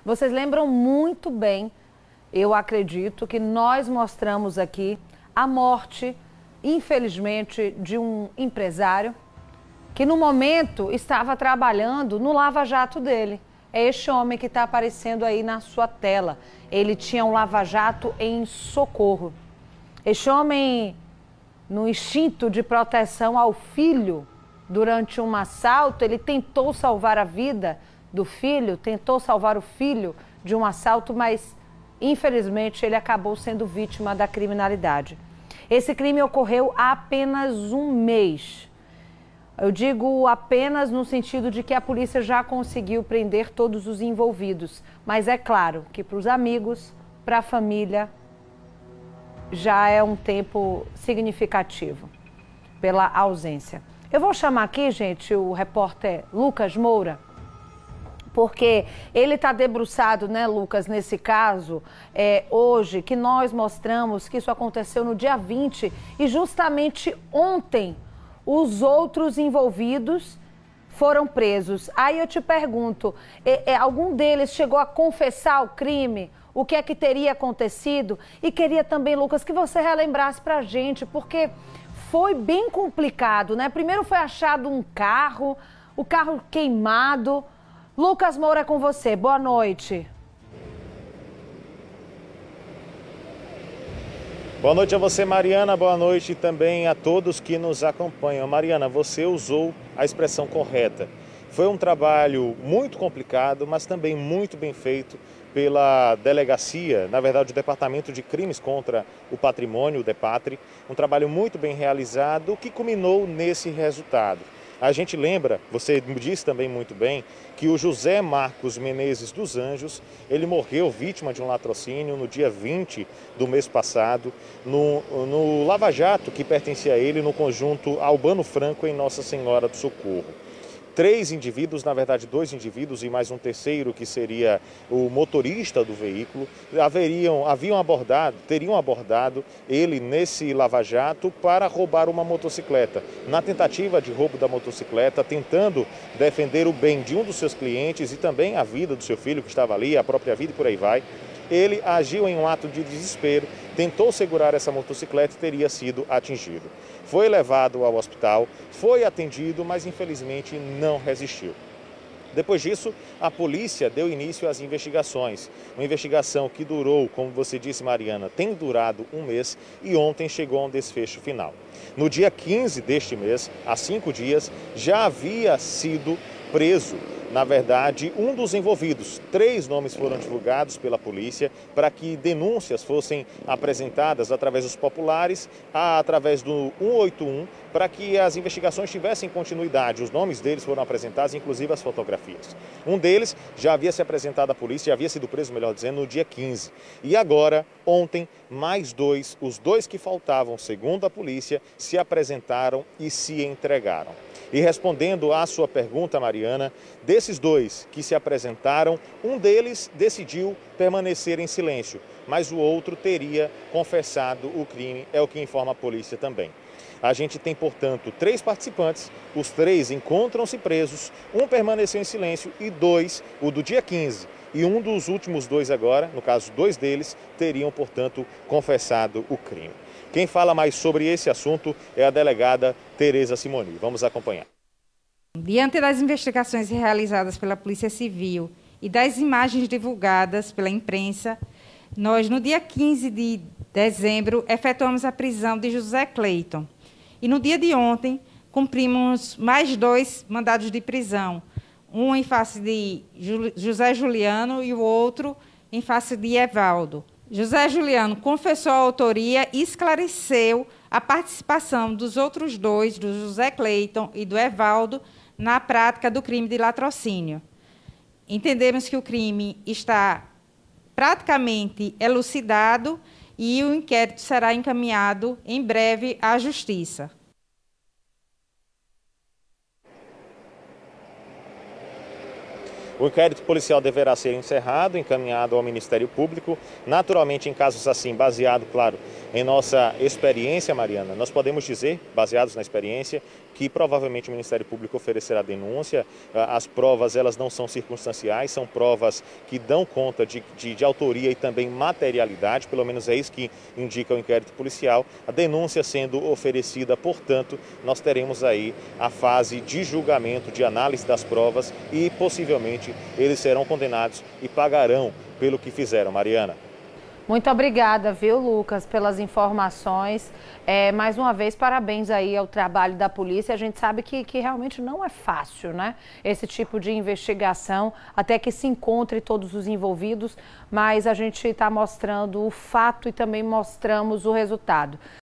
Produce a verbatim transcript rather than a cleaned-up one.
Vocês lembram muito bem, eu acredito, que nós mostramos aqui a morte, infelizmente, de um empresário que no momento estava trabalhando no lava-jato dele. É este homem que está aparecendo aí na sua tela. Ele tinha um lava-jato em Socorro. Este homem, no instinto de proteção ao filho, durante um assalto, ele tentou salvar a vida do filho, tentou salvar o filho de um assalto, mas infelizmente ele acabou sendo vítima da criminalidade. Esse crime ocorreu há apenas um mês. Eu digo apenas no sentido de que a polícia já conseguiu prender todos os envolvidos. Mas é claro que para os amigos, para a família, já é um tempo significativo pela ausência. Eu vou chamar aqui, gente, o repórter Lucas Moura, porque ele está debruçado, né, Lucas, nesse caso, é, hoje, que nós mostramos que isso aconteceu no dia vinte e justamente ontem os outros envolvidos foram presos. Aí eu te pergunto, é, é, algum deles chegou a confessar o crime? O que é que teria acontecido? E queria também, Lucas, que você relembrasse pra gente, porque foi bem complicado, né? Primeiro foi achado um carro, o carro queimado. Lucas Moura, é com você. Boa noite. Boa noite a você, Mariana. Boa noite também a todos que nos acompanham. Mariana, você usou a expressão correta. Foi um trabalho muito complicado, mas também muito bem feito pela delegacia, na verdade o Departamento de Crimes contra o Patrimônio, o DEPATRI, um trabalho muito bem realizado que culminou nesse resultado. A gente lembra, você disse também muito bem, que o José Marcos Menezes dos Anjos, ele morreu vítima de um latrocínio no dia vinte do mês passado, no, no Lava Jato que pertencia a ele, no conjunto Albano Franco, em Nossa Senhora do Socorro. Três indivíduos, na verdade dois indivíduos e mais um terceiro que seria o motorista do veículo, haveriam, haviam abordado, teriam abordado ele nesse lava-jato para roubar uma motocicleta. Na tentativa de roubo da motocicleta, tentando defender o bem de um dos seus clientes e também a vida do seu filho que estava ali, a própria vida e por aí vai, ele agiu em um ato de desespero, tentou segurar essa motocicleta e teria sido atingido. Foi levado ao hospital, foi atendido, mas infelizmente não resistiu. Depois disso, a polícia deu início às investigações. Uma investigação que durou, como você disse, Mariana, tem durado um mês e ontem chegou a um desfecho final. No dia quinze deste mês, há cinco dias, já havia sido preso, na verdade, um dos envolvidos. Três nomes foram divulgados pela polícia para que denúncias fossem apresentadas através dos populares, através do cento e oitenta e um, para que as investigações tivessem continuidade. Os nomes deles foram apresentados, inclusive as fotografias. Um deles já havia se apresentado à polícia, já havia sido preso, melhor dizendo, no dia quinze. E agora, ontem, mais dois, os dois que faltavam, segundo a polícia, se apresentaram e se entregaram. E respondendo à sua pergunta, Mariana, desses dois que se apresentaram, um deles decidiu permanecer em silêncio, mas o outro teria confessado o crime, é o que informa a polícia também. A gente tem, portanto, três participantes, os três encontram-se presos, um permaneceu em silêncio e dois, o do dia quinze, e um dos últimos dois agora, no caso dois deles, teriam, portanto, confessado o crime. Quem fala mais sobre esse assunto é a delegada Tereza Simoni. Vamos acompanhar. Diante das investigações realizadas pela Polícia Civil e das imagens divulgadas pela imprensa, nós, no dia quinze de dezembro, efetuamos a prisão de José Cleiton. E no dia de ontem, cumprimos mais dois mandados de prisão, um em face de José Juliano e o outro em face de Evaldo. José Juliano confessou a autoria e esclareceu a participação dos outros dois, do José Cleiton e do Evaldo, na prática do crime de latrocínio. Entendemos que o crime está praticamente elucidado e o inquérito será encaminhado em breve à Justiça. O inquérito policial deverá ser encerrado, encaminhado ao Ministério Público. Naturalmente, em casos assim, baseado, claro, em nossa experiência, Mariana, nós podemos dizer, baseados na experiência, que provavelmente o Ministério Público oferecerá denúncia. As provas, elas não são circunstanciais, são provas que dão conta de, de, de autoria e também materialidade, pelo menos é isso que indica o inquérito policial. A denúncia sendo oferecida, portanto, nós teremos aí a fase de julgamento, de análise das provas e possivelmente eles serão condenados e pagarão pelo que fizeram, Mariana. Muito obrigada, viu, Lucas, pelas informações. É, mais uma vez, parabéns aí ao trabalho da polícia. A gente sabe que, que realmente não é fácil, né? Esse tipo de investigação, até que se encontre todos os envolvidos, mas a gente está mostrando o fato e também mostramos o resultado.